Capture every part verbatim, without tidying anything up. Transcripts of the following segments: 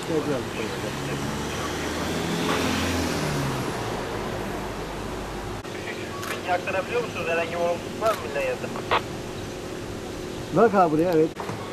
Peki aktarabiliyor musunuz? Herhangi bir olumsuzluk var mı millete? Bak abi buraya, evet.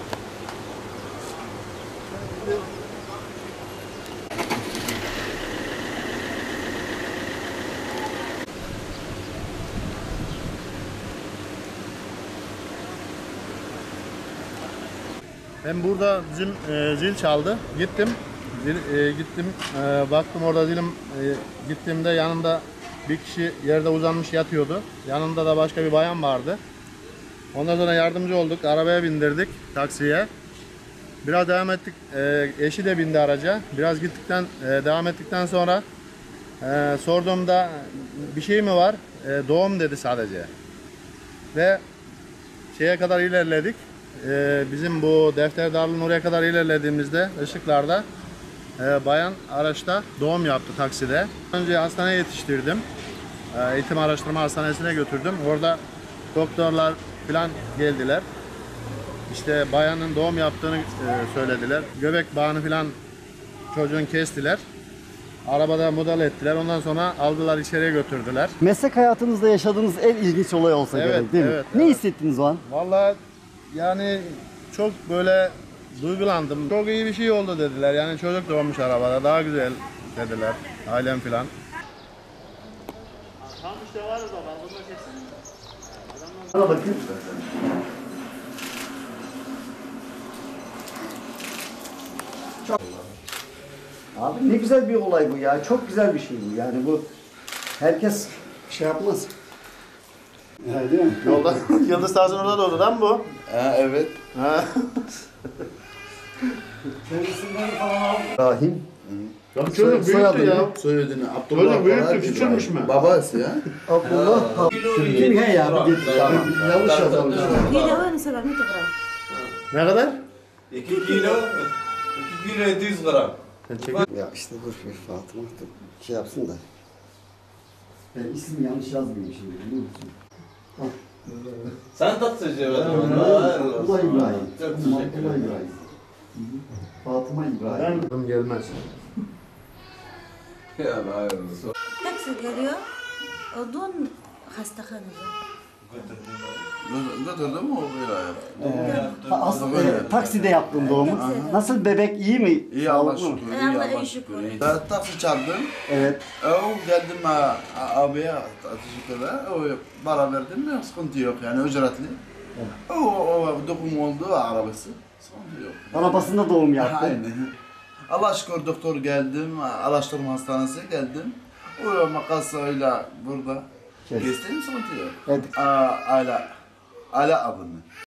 Ben burada bizim e, zil çaldı. Gittim. Zil, e, gittim. E, baktım orada zilim e, gittiğimde yanımda bir kişi yerde uzanmış yatıyordu. Yanında da başka bir bayan vardı. Ondan sonra yardımcı olduk. Arabaya bindirdik taksiye. Biraz devam ettik. E, eşi de bindi araca. Biraz gittikten e, devam ettikten sonra e, sorduğumda bir şey mi var? E, doğum dedi sadece. Ve şeye kadar ilerledik. Ee, bizim bu Defterdarlı'nın oraya kadar ilerlediğimizde ışıklarda e, bayan araçta doğum yaptı takside. Önce hastaneye yetiştirdim. E, eğitim araştırma hastanesine götürdüm. Orada doktorlar falan geldiler. İşte bayanın doğum yaptığını e, söylediler. Göbek bağını falan çocuğun kestiler. Arabada müdahale ettiler. Ondan sonra aldılar, içeriye götürdüler. Meslek hayatınızda yaşadığınız en ilginç olay olsa Evet, gerek değil mi? evet, Ne evet. hissettiniz o an? Vallahi yani çok böyle duygulandım. Çok iyi bir şey oldu dediler. Yani çocuk doğmuş arabada. Daha güzel dediler. Ailem filan. Tam işte var o zaman. Bunu da kesin. Bana bakın. Çok... Abi ne güzel bir olay bu ya. Çok güzel bir şey bu. Yani bu herkes şey yapmaz. Ya, değil mi? Yolda Yıldız Taz'ın orada doğdu lan bu. Ha evet. Ha. Resimleri falan aldım. İbrahim. Ya Soy- çocuk büyüktü soyadını ya. Soyadını Abdullah. Çocuk büyüktü, Farah küçülmüş İbrahim. mü? Babası ya. Abdullah. Kim he ya? Bir de- Tamam. Yanlış yazılmış. Kilo وين سبعمية جرام؟ Ne kadar? iki kilo, iki kilo yedi yüz gram. Ya işte dur bir Fatıma dur, şey yapsın da. Ben ismi yanlış yazmayayım şimdi biliyor musun? Sen tatlısın Abdullah İbrahim. Çok Abdullah teşekkür ederim. İbrahim. Fatıma İbrahim. Ben gelmez. Ya hayırlısı. تاكسي geliyor. Odun hastahanede. Götürdün mü o böyle? Ha, aslında e, takside yaptın doğumu. Nasıl bebek iyi mi? İyi Allah Sağlıklı mı? şükür. Allah İyi Allah iyi şükür. şükür. iyi. Ben taksi çaldım. Evet. O geldim ha, abiye teşekkürler. O para verdim ya sıkıntı yok yani ücretli. O, o dokun oldu arabası. Sıkıntı yok. Arabasında doğum yaptı. Aynen. Allah şükür doktor geldim, araştırma hastanesi geldim. O makasıyla burada Kes. kestim sıkıntı yok. Evet. Aa, Ala, Ala adını.